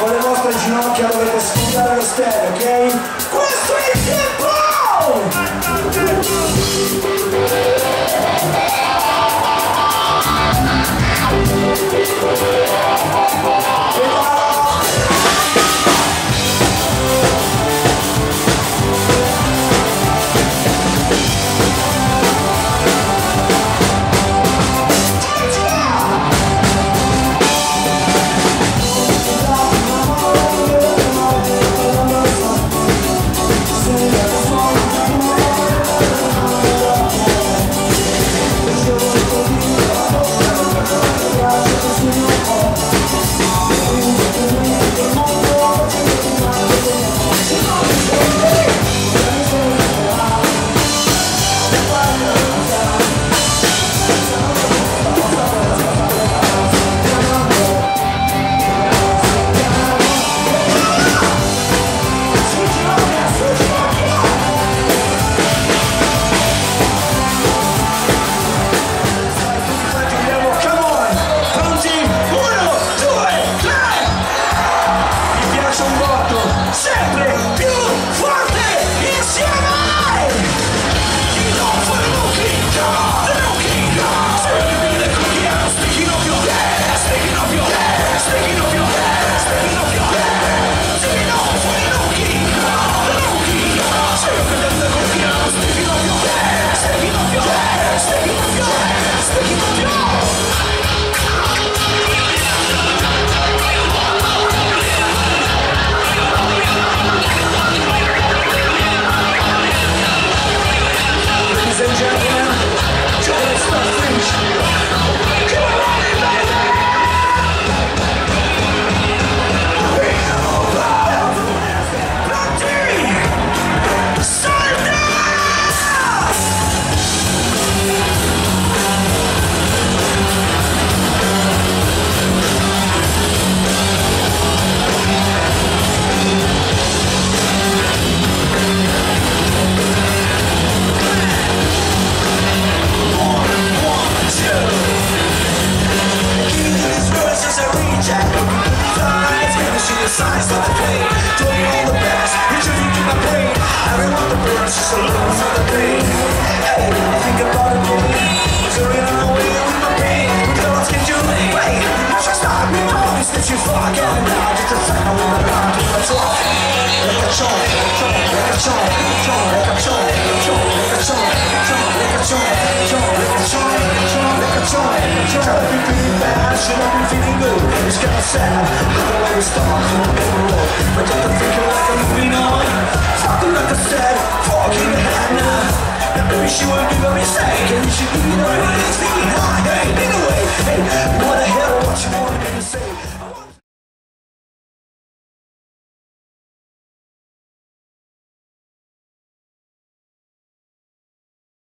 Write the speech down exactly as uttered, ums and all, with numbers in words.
con le vostre ginocchia dovete sfondare lo stereo, ok? Questo è il tempo! Signs of the pain, doing all the best, introducing my brain. Everyone the burns, just alone for the pain. Hey, I think about it, baby. Turning away with my pain. What else can you wait? You should stop me, my voice that you fucking now. Just a second with my mind, do what's wrong. Like a chon, chon, like a chon, chon, like a chon, chon, like a chon, chon, like a chon, chon, like a chon, chon, like a chon, chon. Should I be feeling bad? Should I be feeling good? It's kinda sad. I don't know where to start. But don't think you're like I'm moving on. Talking like I said, fucking ahead now. And maybe she won't do a mistake. And you should be the right way, thinking high, hey, anyway. Hey, what the hell, what you want me to say?